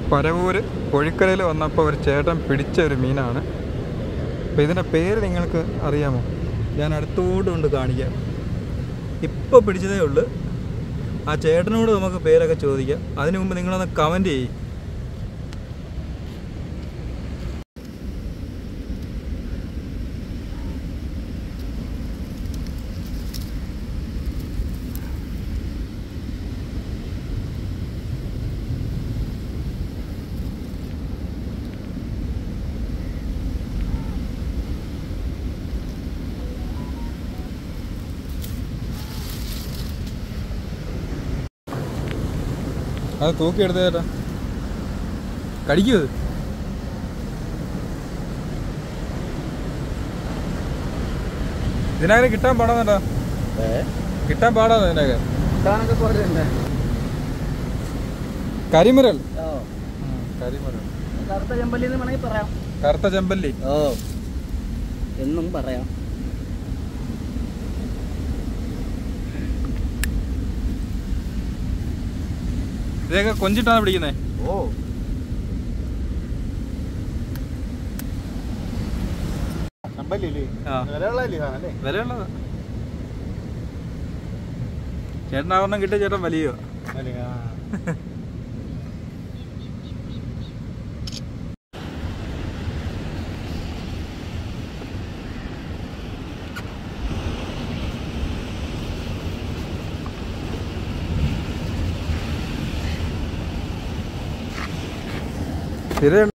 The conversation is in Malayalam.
പരവൂർ കോഴിക്കരയിൽ വന്നപ്പോൾ ഒരു ചേട്ടൻ പിടിച്ച ഒരു മീനാണ്. അപ്പോൾ ഇതിൻ്റെ പേര് നിങ്ങൾക്ക് അറിയാമോ? ഞാൻ അടുത്തോട്ട് കൊണ്ട് കാണിക്കാം. ഇപ്പോൾ പിടിച്ചതേ ഉള്ളൂ. ആ ചേട്ടനോട് നമുക്ക് പേരൊക്കെ ചോദിക്കാം. അതിനു മുമ്പ് നിങ്ങളൊന്ന് കമൻറ്റ് ചെയ്യും. അത് തൂക്കിയെടുത്ത ചേട്ടാ, കടിക്കൂ. ഇതിനകത്ത് കിട്ടാൻ പാടാന്നേട്ടാ, കിട്ടാൻ പാടാന്ന് ഇതിനകത്ത്. കരിമുരൽ, കരിമുരൽ, കറുത്ത ചെമ്പല്ലി എന്ന് വേണമെങ്കിൽ പറയാം. കറുത്ത ചെമ്പല്ലി എന്നും പറയാം. ഇതൊക്കെ കൊഞ്ചിട്ടാണ് പിടിക്കുന്നേ. വിലയുള്ളതാ. ചേട്ടനാവണ്ണം കിട്ടിയ ചേട്ടൻ വലിയ. സ്ഥിരം